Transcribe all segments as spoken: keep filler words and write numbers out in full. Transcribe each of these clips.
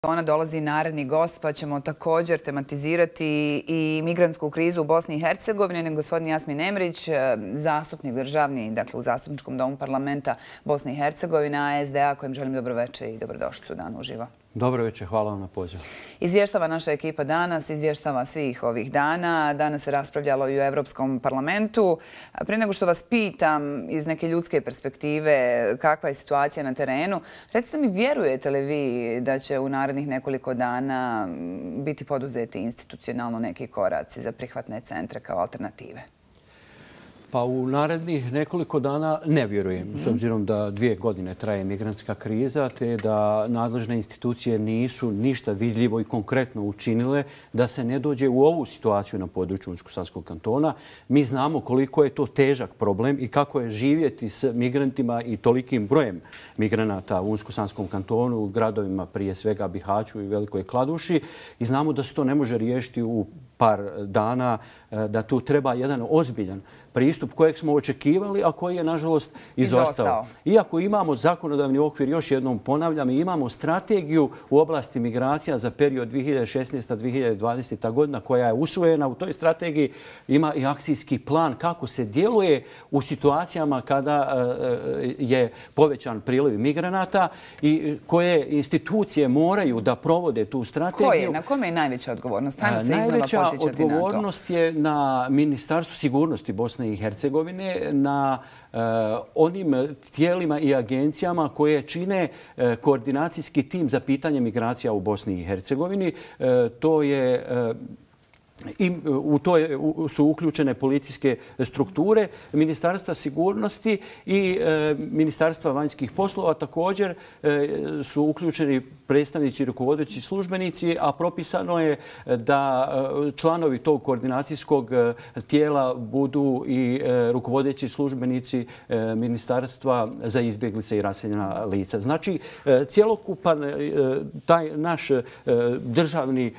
Ona dolazi naredni gost, pa ćemo također tematizirati i migrantsku krizu u Bosni i Hercegovini. Gospodin Jasmin Emrić, zastupnik državni, dakle u Zastupničkom domu parlamenta Bosne i Hercegovine, A S D A, kojem želim dobroveče i dobrodošlicu u Dan uživo. Dobro večer, hvala vam na pozivu. Izvještava naša ekipa danas, izvještava svih ovih dana. Danas se raspravljalo i u Europskom parlamentu. Prije nego što vas pitam iz neke ljudske perspektive kakva je situacija na terenu, recite mi, vjerujete li vi da će u narednih nekoliko dana biti poduzeti institucionalno neki koraci za prihvatne centre kao alternative? Pa u narednih nekoliko dana ne vjerujem, s obzirom da dvije godine traje migrantska kriza, te da nadležne institucije nisu ništa vidljivo i konkretno učinile da se ne dođe u ovu situaciju na području Unsko-Sanskog kantona. Mi znamo koliko je to težak problem i kako je živjeti s migrantima i tolikim brojem migranata u Unsko-Sanskom kantonu, u gradovima prije svega Bihaću i Velikoj Kladuši. I znamo da se to ne može riješiti u par dana, da tu treba jedan ozbiljan pristup kojeg smo očekivali, a koji je, nažalost, izostao. Iako imamo zakonodavni okvir, još jednom ponavljam, i imamo strategiju u oblasti migracija za period dvije hiljade šesnaesta do dvije hiljade dvadesete. godina koja je usvojena. U toj strategiji ima i akcijski plan kako se djeluje u situacijama kada je povećan priliv migranata i koje institucije moraju da provode tu strategiju. Koje? Na kome je najveća odgovornost? Najveća odgovornost je na Ministarstvu sigurnosti Bosne i Hercegovine, na onim tijelima i agencijama koje čine koordinacijski tim za pitanje migracija u Bosni i Hercegovini. To je I u to su uključene policijske strukture, Ministarstva sigurnosti i Ministarstva vanjskih poslova. Također su uključeni predstavnici i rukovodeći službenici, a propisano je da članovi tog koordinacijskog tijela budu i rukovodeći službenici Ministarstva za izbjeglice i raseljena lica. Znači, cjelokupan taj naš državni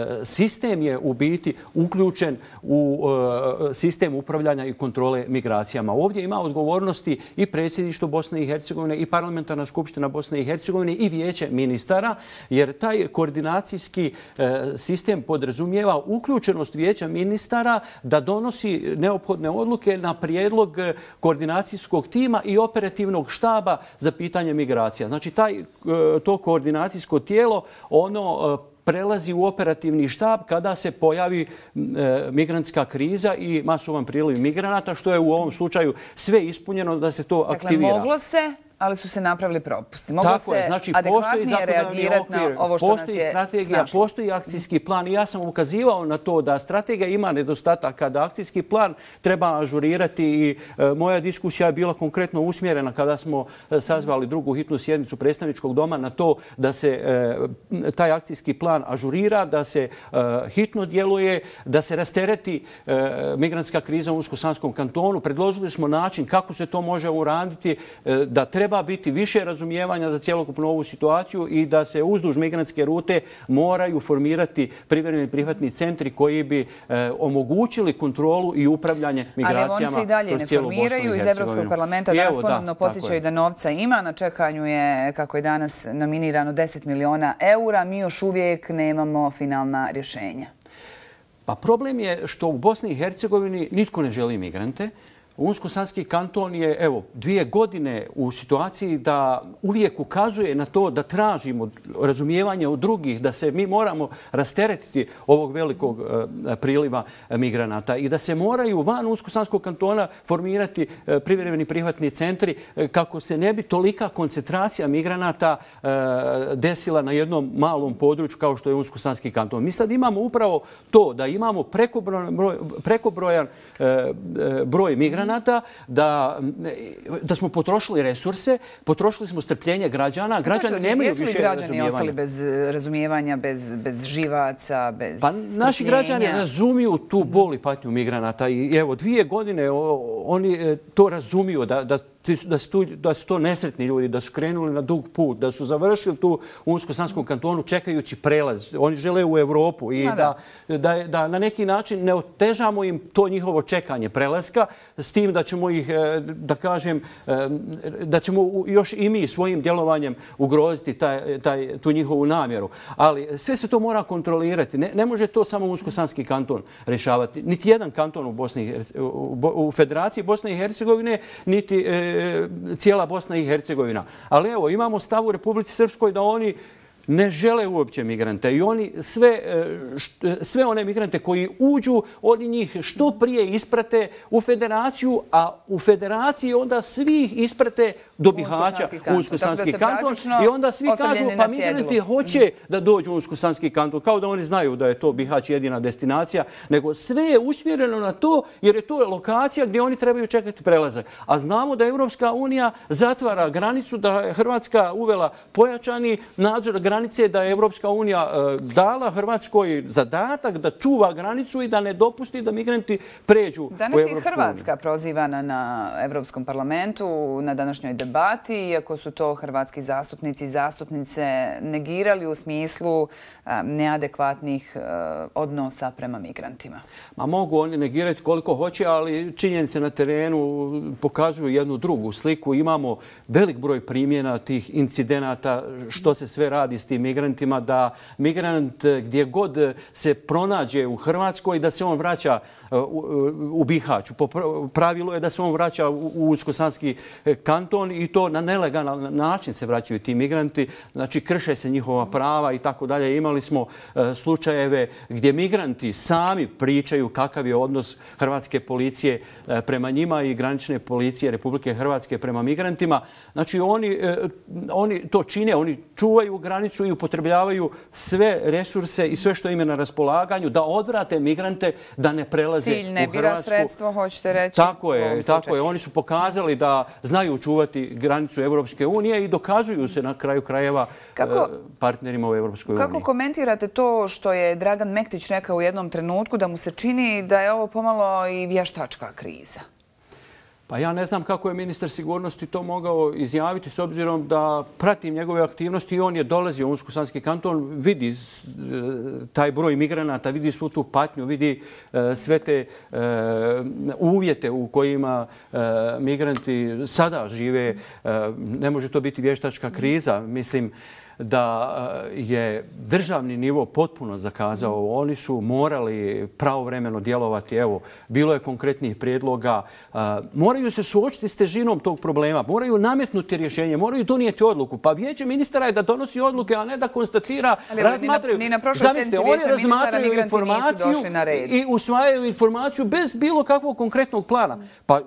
sistem je u biti uključen u sistem upravljanja i kontrole migracijama. Ovdje ima odgovornosti i predsjedništvo Bosne i Hercegovine i Parlamentarna skupština Bosne i Hercegovine i vijeće ministara, jer taj koordinacijski sistem podrazumijeva uključenost vijeća ministara da donosi neophodne odluke na prijedlog koordinacijskog tima i operativnog štaba za pitanje migracija. Znači, taj, to koordinacijsko tijelo, ono prelazi u operativni štab kada se pojavi migrantska kriza i masovan priliv migranata, što je u ovom slučaju sve ispunjeno da se to aktivira. Dakle, moglo se, ali su se napravili propusti. Moglo Tako je, znači postoji zakonodavni okvir, postoji strategija, postoji akcijski plan i ja sam ukazivao na to da strategija ima nedostataka, da akcijski plan treba ažurirati i moja diskusija je bila konkretno usmjerena kada smo sazvali drugu hitnu sjednicu predstavničkog doma na to da se taj akcijski plan ažurira, da se hitno djeluje, da se rastereti migrantska kriza u Unsko-Sanskom kantonu. Predložili smo način kako se to može uraditi, da treba Treba biti više razumijevanja za cjelokupnu ovu situaciju i da se uzduž migrantske rute moraju formirati privremeni prihvatni centri koji bi e, omogućili kontrolu i upravljanje migracijama kroz cijelu Bosnu i Hercegovinu. Ali oni se i dalje ne formiraju iz Evropskog parlamenta. Danas ponovno podsjećaju da novca ima. Na čekanju je, kako je danas nominirano, deset miliona eura. Mi još uvijek nemamo finalna rješenja. Pa problem je što u Bosni i Hercegovini nitko ne želi migrante. Unsko-Sanski kanton je evo dvije godine u situaciji da uvijek ukazuje na to da tražimo razumijevanje od drugih, da se mi moramo rasteretiti ovog velikog priliva migranata i da se moraju van Unsko-Sanskog kantona formirati privremeni prihvatni centri kako se ne bi tolika koncentracija migranata desila na jednom malom području kao što je Unsko-Sanski kanton. Mi sad imamo upravo to da imamo prekobrojan broj migranata, Da, da smo potrošili resurse, potrošili smo strpljenje građana. Građani nemaju više razumijevanja. Jesu li građani ostali bez razumijevanja, bez, bez živaca, bez pa, naši građani razumiju tu bol i patnju migranata. I evo, dvije godine oni to razumiju da, da da su, tu, da su to nesretni ljudi, da su krenuli na dug put, da su završili tu u Unsko-Sanskom kantonu čekajući prelaz. Oni žele u Europu i da, da, da na neki način ne otežamo im to njihovo čekanje prelaska s tim da ćemo ih, da kažem, da ćemo još i mi svojim djelovanjem ugroziti taj, taj, tu njihovu namjeru. Ali sve se to mora kontrolirati. Ne, ne može to samo Unsko-Sanski kanton rješavati. Niti jedan kanton u, Bosni, u, u Federaciji Bosne i Hercegovine, niti e, cijela Bosna i Hercegovina. Ali evo, imamo stav u Republici Srpskoj da oni ne žele uopće migrante i oni sve, sve one migrante koji uđu, oni njih što prije isprate u federaciju, a u federaciji onda svi ih isprate do Bihaća u Unsko-Sanski kanton i onda svi kažu pa migranti hoće da dođu u Unsko-Sanski kanton, kao da oni znaju da je to Bihać jedina destinacija, nego sve je usmjereno na to jer je to lokacija gdje oni trebaju čekati prelazak. A znamo da Evropska unija zatvara granicu, da je Hrvatska uvela pojačani nadzor granice, da je Evropska unija dala Hrvatskoj zadatak da čuva granicu i da ne dopusti da migranti pređu u Evropsku uniju. Danas je Hrvatska prozivana na Evropskom parlamentu na današnjoj debati, iako su to hrvatski zastupnici i zastupnice negirali u smislu neadekvatnih odnosa prema migrantima. Ma mogu oni negirati koliko hoće, ali činjenice na terenu pokazuju jednu drugu sliku. Imamo velik broj primjena tih incidenata što se sve radi s tim migrantima, da migrant gdje god se pronađe u Hrvatskoj, da se on vraća u Bihać. Pravilo je da se on vraća u Unsko-Sanski kanton i to na nelegalan način se vraćaju ti migranti. Znači, krše se njihova prava i tako dalje. Imali smo slučajeve gdje migranti sami pričaju kakav je odnos hrvatske policije prema njima i granične policije Republike Hrvatske prema migrantima. Znači, oni, oni to čine, oni čuvaju granicu i upotrebljavaju sve resurse i sve što im je na raspolaganju da odvrate migrante da ne prelaze u Hrvatsku. Cilj ne bira sredstvo, hoćete reći. Tako je, tako je. Oni su pokazali da znaju čuvati granicu Evropske unije i dokazuju se na kraju krajeva kako, partnerima u Evropskoj uniji. Kako komentirate to što je Dragan Mektić rekao u jednom trenutku da mu se čini da je ovo pomalo i vještačka kriza? Pa ja ne znam kako je ministar sigurnosti to mogao izjaviti s obzirom da pratim njegove aktivnosti i on je dolazio u Unsko-Sanski kanton, vidi taj broj migranata, vidi svu tu patnju, vidi sve te uvjete u kojima migranti sada žive. Ne može to biti vještačka kriza. Mislim da je državni nivo potpuno zakazao. Oni su morali pravovremeno djelovati. Evo, bilo je konkretnih prijedloga. Moraju se suočiti s težinom tog problema. Moraju nametnuti rješenje. Moraju donijeti odluku. Pa vijeće ministara je da donosi odluke, a ne da konstatira, ali razmatraju. Ni na prošloj sednici vijeća ministara migranti nisu došli na red. I usvajaju informaciju bez bilo kakvog konkretnog plana. Pa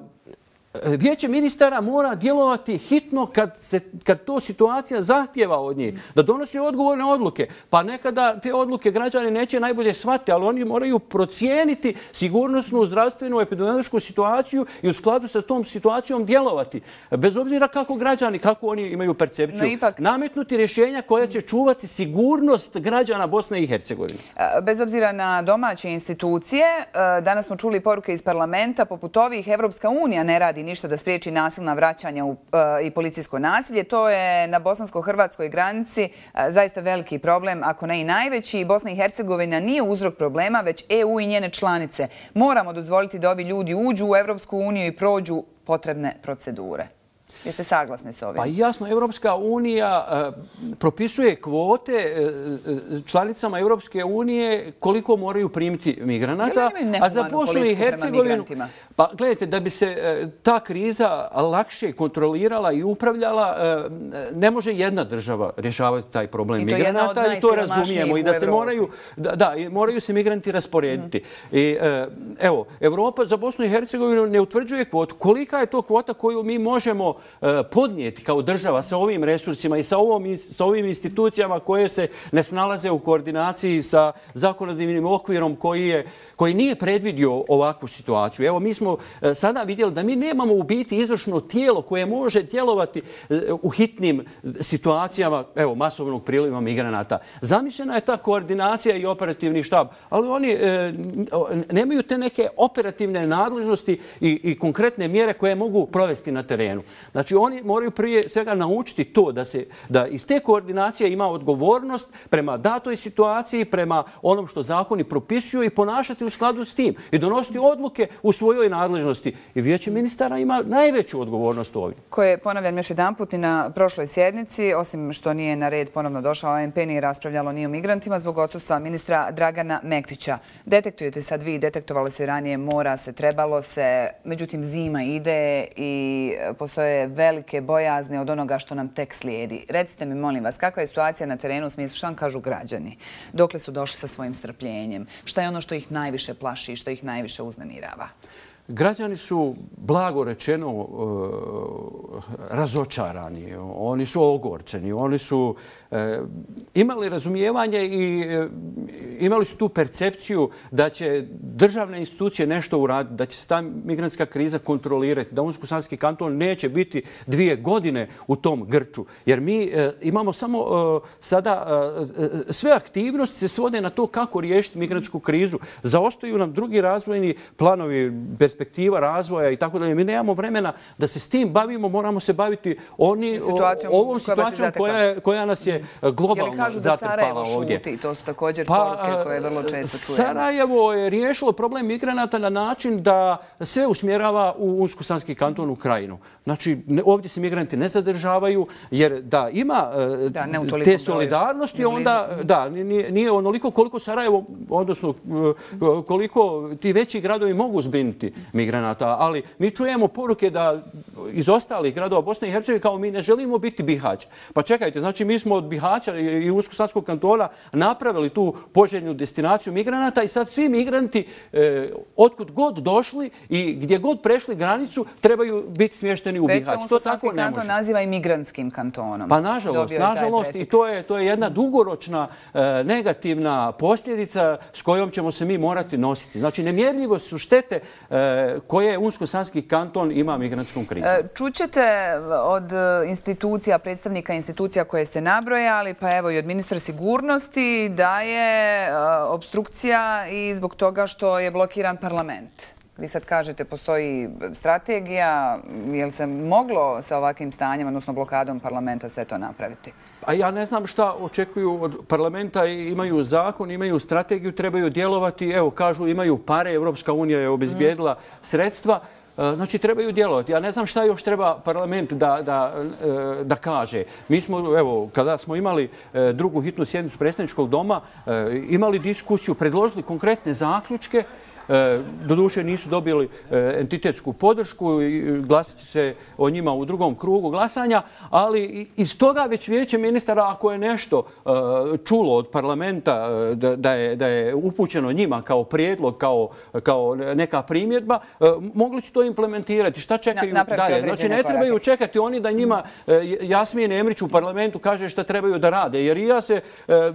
Vijeće ministara mora djelovati hitno kad, se, kad to situacija zahtjeva od njih, da donosi odgovorne odluke. Pa nekada te odluke građani neće najbolje shvatiti, ali oni moraju procijeniti sigurnosnu, zdravstvenu, epidemiološku situaciju i u skladu sa tom situacijom djelovati. Bez obzira kako građani, kako oni imaju percepciju. No, ipak, nametnuti rješenja koja će čuvati sigurnost građana Bosne i Hercegovine. Bez obzira na domaće institucije, danas smo čuli poruke iz parlamenta, poput ovih Evropska unija ne radi ništa da spriječi nasilna vraćanja u, uh, i policijsko nasilje. To je na bosansko-hrvatskoj granici uh, zaista veliki problem, ako ne i najveći. Bosna i Hercegovina nije uzrok problema, već E U i njene članice. Moramo dozvoliti da ovi ljudi uđu u Evropsku uniju i prođu potrebne procedure. Jeste saglasni s ovim? Pa jasno, Evropska unija uh, propisuje kvote uh, članicama Evropske unije koliko moraju primiti migranata, a za Bosnu i Hercegovinu... Pa gledajte, da bi se uh, ta kriza lakše kontrolirala i upravljala, uh, ne može jedna država rješavati taj problem migranata i to razumijemo i da se moraju, da, da, moraju se migranti rasporediti. Mm. I, uh, evo, Evropa za Bosnu i Hercegovinu ne utvrđuje kvotu. Kolika je to kvota koju mi možemo podnijeti kao država sa ovim resursima i sa, ovom, sa ovim institucijama koje se ne snalaze u koordinaciji sa zakonodavnim okvirom koji, je, koji nije predvidio ovakvu situaciju. Evo, mi smo sada vidjeli da mi nemamo u biti izvršno tijelo koje može djelovati u hitnim situacijama, evo, masovnog priliva migranata. Zamišljena je ta koordinacija i operativni štab, ali oni e, nemaju te neke operativne nadležnosti i, i konkretne mjere koje mogu provesti na terenu. Da Znači oni moraju prije svega naučiti to da se da iz te koordinacije ima odgovornost prema datoj situaciji, prema onom što zakoni propisuju i ponašati u skladu s tim i donositi odluke u svojoj nadležnosti. I Vijeće ministara ima najveću odgovornost ovdje. Koje, ponavljam još jedanput, i na prošloj sjednici, osim što nije na red ponovno došao O M P, nije raspravljalo ni o migrantima zbog odsustva ministra Dragana Mektića. Detektujete sad vi, detektovalo se ranije, mora se, trebalo se, međutim zima ide i postoje velike bojazne od onoga što nam tek slijedi. Recite mi, molim vas, kakva je situacija na terenu u smislu šta vam kažu građani? Dokle su došli sa svojim strpljenjem? Šta je ono što ih najviše plaši i što ih najviše uznemirava? Građani su, blago rečeno, razočarani. Oni su ogorčeni. Oni su imali razumijevanje i imali su tu percepciju da će državne institucije nešto uraditi, da će se ta migrantska kriza kontrolirati, da Unsko-Sanski kanton neće biti dvije godine u tom grču. Jer mi imamo samo sada sve aktivnosti se svode na to kako riješiti migrantsku krizu. Zaostaju nam drugi razvojni planovi, perspektiva razvoja i tako dalje. Mi nemamo vremena da se s tim bavimo, moramo se baviti oni, ovom situacijom koja, koja nas je globalno zatrpala ovdje. Je li kažu da Sarajevo šuti? To su također pa, poruke koje vrlo često čujemo. Sarajevo je riješilo problem migranata na način da sve usmjerava u Unsko-Sanski kanton u Krajinu. Znači, ovdje se migranti ne zadržavaju jer da ima da, te solidarnosti, onda da, nije, nije onoliko koliko Sarajevo, odnosno koliko ti veći gradovi mogu zbrinuti migranata. Ali mi čujemo poruke da iz ostalih gradova Bosne i Hercegovine kao mi ne želimo biti Bihać. Pa čekajte, znači mi smo od Bihaća i Unsko-Sanskog kantona napravili tu poželjnu destinaciju migranata i sad svi migranti e, otkud god došli i gdje god prešli granicu trebaju biti smješteni u Bihać. Već se Unsko-Sanski kanton naziva i migrantskim kantonom. Pa nažalost, nažalost i to je, to je jedna dugoročna e, negativna posljedica s kojom ćemo se mi morati nositi. Znači nemjerljivo su štete e, koje Unsko-Sanski kanton ima migrantskom krizom. E, čućete od institucija, predstavnika institucija koje ste nabrojali, pa evo i od ministra sigurnosti, da je uh, obstrukcija i zbog toga što je blokiran parlament. Vi sad kažete, postoji strategija, je li se moglo sa ovakvim stanjem, odnosno blokadom parlamenta, sve to napraviti? A ja ne znam šta očekuju od parlamenta. Imaju zakon, imaju strategiju, trebaju djelovati. Evo, kažu, imaju pare, Evropska unija je obezbijedila sredstva. Znači, trebaju djelovati. Ja ne znam šta još treba parlament da, da, da kaže. Mi smo, evo, kada smo imali drugu hitnu sjednicu predstavničkog doma, imali diskusiju, predložili konkretne zaključke. Doduše nisu dobili entitetsku podršku i glasat će se o njima u drugom krugu glasanja, ali iz toga već Vijeće ministara, ako je nešto čulo od parlamenta da je, da je upućeno njima kao prijedlog, kao, kao neka primjedba, mogli su to implementirati. Šta čekaju Na, dalje? Znači ne trebaju čekati oni da njima Jasmin Emrić u parlamentu kaže šta trebaju da rade, jer i ja se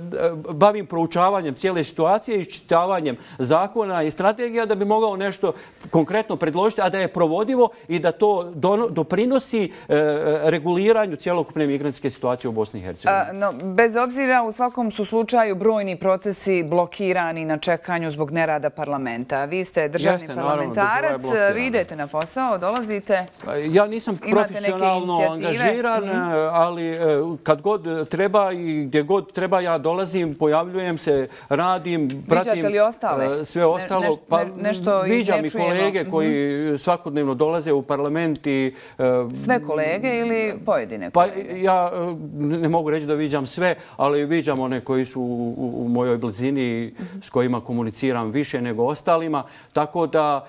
bavim proučavanjem cijele situacije i iščitavanjem zakona i strategije da bi mogao nešto konkretno predložiti, a da je provodivo i da to doprinosi reguliranju cjelokupne migrantske situacije u Bosni i Hercegovini. No, bez obzira, u svakom su slučaju brojni procesi blokirani na čekanju zbog nerada parlamenta. Vi ste državni Jeste, parlamentarac, naravno, vi idete na posao, dolazite. Ja nisam profesionalno angažiran, mm. ali kad god treba i gdje god treba ja dolazim, pojavljujem se, radim, pratim sve ostalo. Ne, ne, Pa nešto viđam i kolege koji svakodnevno dolaze u parlament i... Sve kolege ili pojedine kolege? Pa ja ne mogu reći da viđam sve, ali viđam one koji su u mojoj blizini s kojima komuniciram više nego ostalima. Tako da...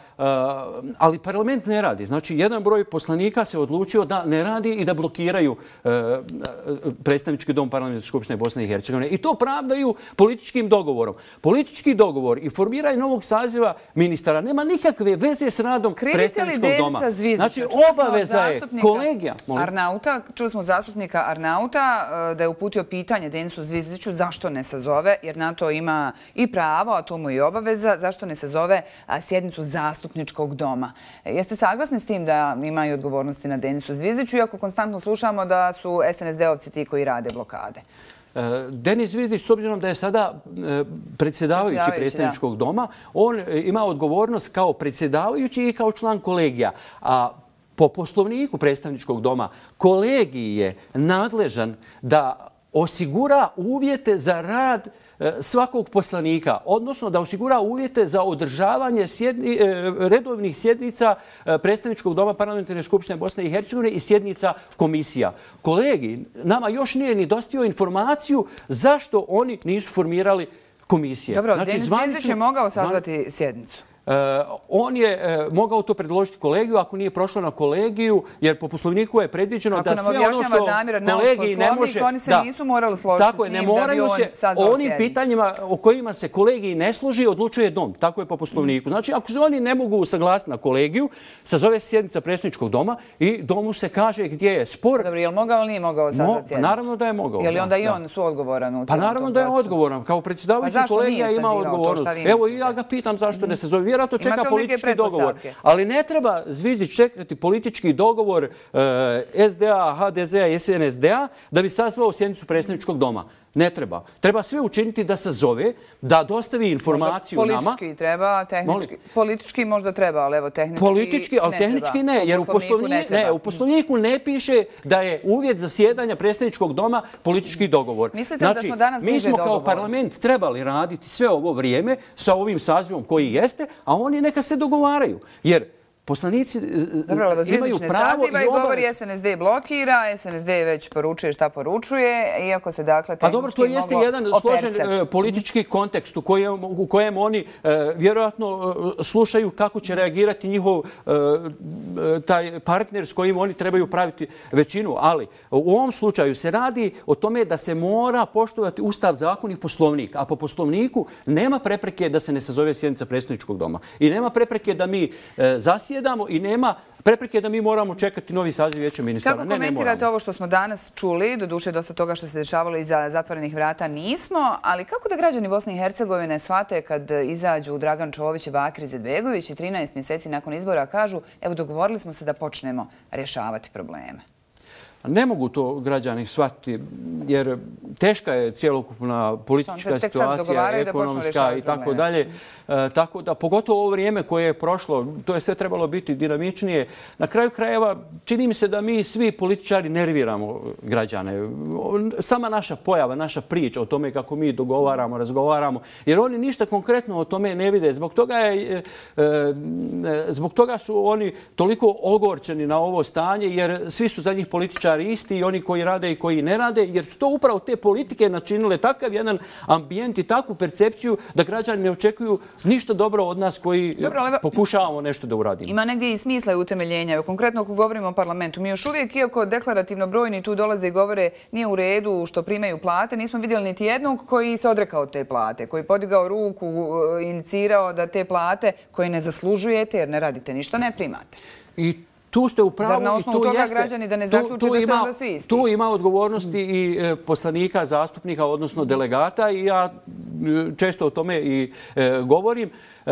Ali parlament ne radi. Znači, jedan broj poslanika se odlučio da ne radi i da blokiraju predstavnički dom parlamentarne skupštine Bosne i Hercegovine. I to pravdaju političkim dogovorom. Politički dogovor i formiranje novog saziva ministara nema nikakve veze s radom predstavničkog doma. Znači, obaveza je kolegija. Arnauta, čuli smo od zastupnika Arnauta da je uputio pitanje Denisu Zvizdiću zašto ne sazove, jer na to ima i pravo, a to mu i obaveza, zašto ne sazove sjednicu zastupničkog doma. Jeste saglasni s tim da imaju odgovornosti na Denisu Zvizdiću, iako konstantno slušamo da su es en es de-ovci ti koji rade blokade? Denis Zvizdić, s obzirom da je sada predsjedavajući predstavničkog doma, on ima odgovornost kao predsjedavajući i kao član kolegija. A po poslovniku predstavničkog doma kolegij je nadležan da osigura uvjete za rad svakog poslanika, odnosno da osigura uvjete za održavanje sjedni, redovnih sjednica predstavničkog doma Parlamentarne skupštine Bosne i Hercegovine i sjednica komisija. Kolegij nama još nije ni dostavio informaciju zašto oni nisu formirali komisije. Dobro, znači, Denis Zvizdić je mogao sazvati sjednicu. Uh, on je uh, mogao to predložiti kolegiju ako nije prošlo na kolegiju, jer po poslovniku je predviđeno kako da sve ono što Damir, kolegiji ne može... Oni se da, nisu morali složiti tako s je, njim ne moraju da bi on se, sazvao onim sjednicu. pitanjima o kojima se kolegiji ne složi, odlučuje dom. Tako je po poslovniku. Znači, ako se oni ne mogu usaglasiti na kolegiju, sazove sjednica predstavničkog doma i domu se kaže gdje je spor. Dobro, je li mogao ili nije mogao sazvati sjednicu? Mo, naravno da je mogao. Je li onda da, i on suodgovoran u Pa naravno da je odgovoran. Kao predsjedavajući pa kolegija ima odgovornost. Evo i ja ga pitam zašto ne sazove. Vjerojatno čeka politički dogovor. Ali ne treba Zvizdić čekati politički dogovor e, S D A, H D Z A i S N S D A da bi sazvao sjednicu predstavničkog doma. Ne treba. Treba sve učiniti da sazove, da dostavi informaciju možda nama. Politički treba, tehnički. Molim? Politički možda treba, ali evo tehnički Politički, ali ne tehnički treba. ne, jer u poslovniku ne, ne, u poslovniku ne piše da je uvjet za sjedanja predstavničkog doma politički dogovor. Mislite znači, da smo danas mi smo dogovor? Kao parlament trebali raditi sve ovo vrijeme sa ovim sazivom koji jeste, a oni neka se dogovaraju. Jer poslanici Dobro, imaju pravo i, i govori S N S D blokira, S N S D već poručuje šta poručuje, iako se dakle tehnički Pa dobro, to jeste jedan složen politički kontekst u kojem, u kojem oni uh, vjerojatno uh, slušaju kako će reagirati njihov uh, taj partner s kojim oni trebaju praviti većinu. Ali u ovom slučaju se radi o tome da se mora poštovati Ustav, zakon i poslovnik. A po poslovniku nema prepreke da se ne sazove sjednica predstavničkog doma. I nema prepreke da mi uh, zasjedamo i nema prepreke da mi moramo čekati novi saziv vijeća ministara. Kako komentirate ovo što smo danas čuli, doduše dosta toga što se dešavalo iza zatvorenih vrata nismo, ali kako da građani Bosne i Hercegovine shvate kad izađu Dragan Čović i Bakir Izetbegović i trinaest mjeseci nakon izbora kažu evo dogovorili smo se da počnemo rješavati probleme? Ne mogu to građani shvatiti, jer teška je cijelokupna politička situacija, ekonomska i tako dalje. Tako da, pogotovo ovo vrijeme koje je prošlo, to je sve trebalo biti dinamičnije. Na kraju krajeva, čini mi se da mi svi političari nerviramo građane. Sama naša pojava, naša priča o tome kako mi dogovaramo, razgovaramo, jer oni ništa konkretno o tome ne vide. Zbog toga, je, zbog toga su oni toliko ogorčeni na ovo stanje, jer svi su za njih političari isti i oni koji rade i koji ne rade, jer su to upravo te politike načinile takav jedan ambijent i takvu percepciju da građani ne očekuju ništa dobro od nas koji dobro, ali pokušavamo nešto da uradimo. Ima negdje i smisla i utemeljenja. Konkretno ako govorimo o parlamentu, mi još uvijek, iako deklarativno brojni tu dolaze i govore nije u redu što primaju plate, nismo vidjeli niti jednog koji se odrekao te plate, koji podigao ruku, inicirao da te plate koje ne zaslužujete jer ne radite ništa, ne primate. I tu ste u pravu. Zar na osnovu toga građani da ne zaključuju da ste onda svi isti? Tu ima odgovornosti i poslanika, zastupnika, odnosno delegata i ja često o tome i govorim.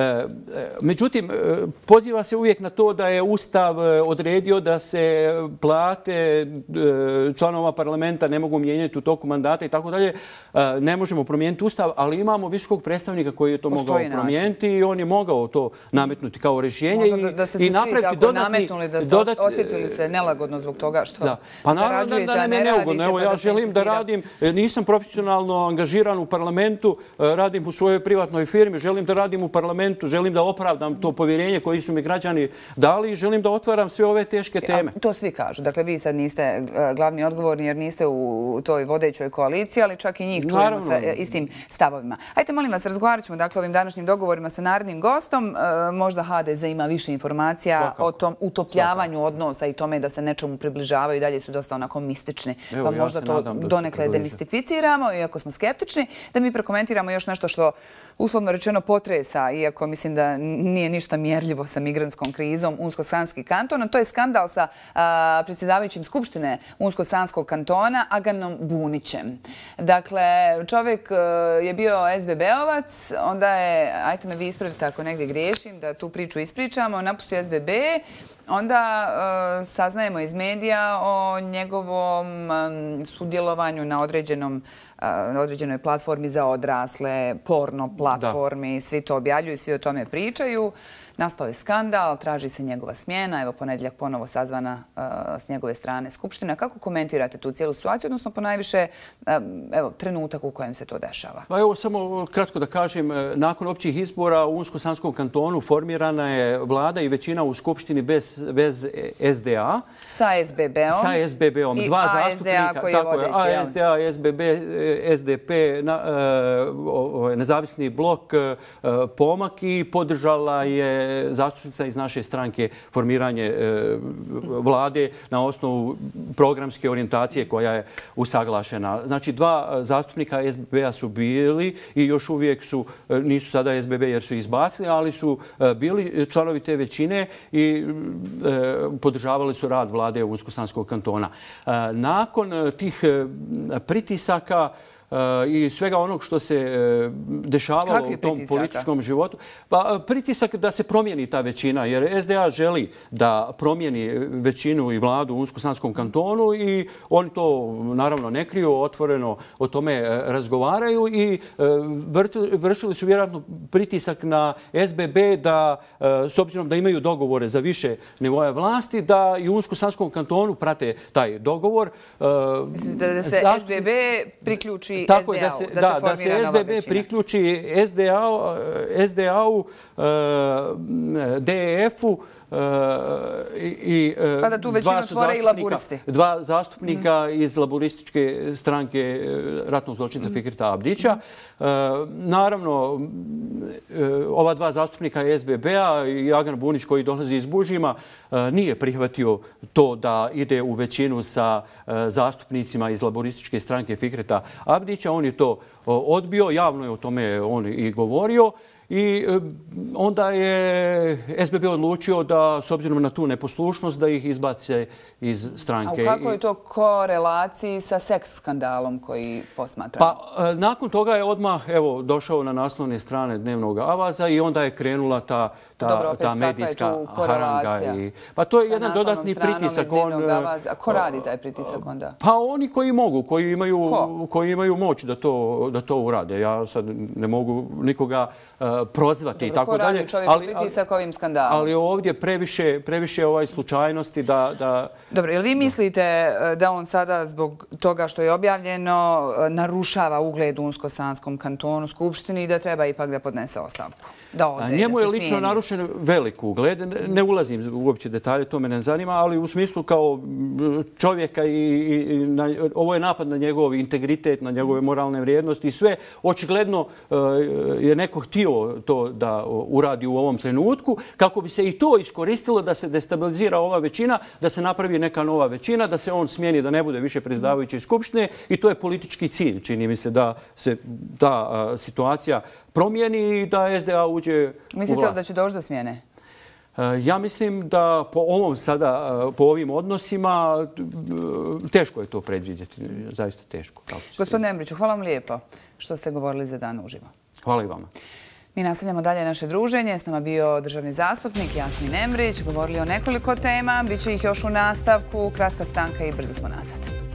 Međutim, poziva se uvijek na to da je Ustav odredio da se plate članova parlamenta ne mogu mijenjati u toku mandata i tako dalje. Ne možemo promijeniti Ustav, ali imamo visokog predstavnika koji je to mogao promijeniti i on je mogao to nametnuti kao rješenje. Možda da ste se svi tako nametnuli, da ste osjetili se nelagodno zbog toga što zarađujete, a ne radite. Evo, ja želim da radim, nisam profesionalno angažiran u parlamentu, radim u svojoj privatnoj firmi, želim da radim u parlamentu, želim da opravdam to povjerenje koje su mi građani dali i želim da otvaram sve ove teške teme. To svi kažu. Dakle, vi sad niste glavni odgovorni jer niste u toj vodećoj koaliciji, ali čak i njih čujemo sa istim stavovima. Ajde, molim vas, razgovarat ćemo dakle ovim današnjim dogovorima sa narednim gostom. Možda H D Z ima više informacija o tom utopljavanju odnosa i tome da se nečemu približavaju. Dalje su dosta onako mistični. Pa možda to donekle demistificiramo, iako smo skeptični, da mi prokomentiramo još nešto što uslovno rečeno potresa, iako mislim da nije ništa mjerljivo sa migrantskom krizom, Unsko-Sanski kanton, a to je skandal sa a, predsjedavajućim Skupštine Unsko-Sanskog kantona Aganom Bunićem. Dakle, čovjek a, je bio S B B-ovac, onda je, ajte me vi ispravite ako negdje griješim, da tu priču ispričamo, napustio S B B, onda uh, saznajemo iz medija o njegovom um, sudjelovanju na određenom na određenoj platformi za odrasle, porno platformi, svi to objavljuju, svi o tome pričaju. Nastao je skandal, traži se njegova smjena, evo ponedjeljak ponovo sazvana s njegove strane Skupština. Kako komentirate tu cijelu situaciju, odnosno ponajviše evo, trenutak u kojem se to dešava? Pa evo, samo kratko da kažem, nakon općih izbora u Unsko-Sanskom kantonu formirana je vlada i većina u Skupštini bez, bez S D A. Sa S B B-om. Sa S B B-om. I Dva A S D A zastupnika, koji je tako vodeći. A S D A, S B B, S D P, na, e, nezavisni blok, e, Pomak i podržala je zastupnica iz naše stranke formiranje e, vlade na osnovu programske orijentacije koja je usaglašena. Znači, dva zastupnika S B B-a su bili i još uvijek su, nisu sada S B B jer su izbacili, ali su bili članovi te većine i e, podržavali su rad vlade Unsko-Sanskog kantona. E, nakon tih pritisaka i svega onog što se dešavalo u tom političkom životu. Pa pritisak da se promijeni ta većina, jer S D A želi da promijeni većinu i vladu u Unsko-Sanskom kantonu i oni to naravno ne kriju, otvoreno o tome razgovaraju i vršili su vjerojatno pritisak na S B B da, s obzirom da imaju dogovore za više nivoja vlasti, da i u Unsko-Sanskom kantonu prate taj dogovor. Mislite da se S B B priključi Tako je, da se, da, da se S B B priključi S D A-u, D E F-u i pa da tu većinu tvore i laburisti. Dva zastupnika iz laburističke stranke ratnog zločinca Fikreta Abdića. Naravno, ova dva zastupnika S B B-a i Agan Bunić koji dolazi iz Bužima nije prihvatio to da ide u većinu sa zastupnicima iz laburističke stranke Fikreta Abdića. On je to odbio, javno je o tome on i govorio. I onda je S B B odlučio da, s obzirom na tu neposlušnost, da ih izbace iz stranke. A u kakvoj je to korelaciji sa seks skandalom koji posmatramo? Pa nakon toga je odmah evo, došao na naslovne strane Dnevnog Avaza i onda je krenula ta, ta, Dobro, opet, ta medijska haranga. I, pa to je sa jedan dodatni pritisak. On, a ko radi taj pritisak onda? Pa oni koji mogu, koji imaju, koji imaju moć da to, da to urade. Ja sad ne mogu nikoga prozvati i tako dalje. Ko radi čovjek ali, pritisak ovim skandalom? Ali ovdje previše, previše ovaj slučajnosti da, da... Dobro, jel vi mislite da on sada zbog toga što je objavljeno narušava ugled u Unsko-Sanskom kantonu, Skupštini i da treba ipak da podnese ostavku? Da ode, A njemu da je lično narušen velik ugled. Ne ulazim uopće detalje, to me ne zanima, ali u smislu kao čovjeka i, i na, ovo je napad na njegov integritet, na njegove moralne vrijednosti i sve. Očigledno je neko htio to da uradi u ovom trenutku, kako bi se i to iskoristilo da se destabilizira ova većina, da se napravi neka nova većina, da se on smijeni, da ne bude više predsjedavajući Skupštine i to je politički cilj. Čini mi se da se ta situacija promijeni i da S D A uđe u vlast. Mislite li da će doći do smjene? Ja mislim da po ovom sada, po ovim odnosima, teško je to predvidjeti. Zaista teško. Gospodine Embriću, hvala vam lijepo što ste govorili za Dan uživo. Hvala i vama. Mi nastavljamo dalje naše druženje. S nama bio državni zastupnik Jasmin Embrić. Govorili o nekoliko tema. Biće ih još u nastavku. Kratka stanka i brzo smo nazad.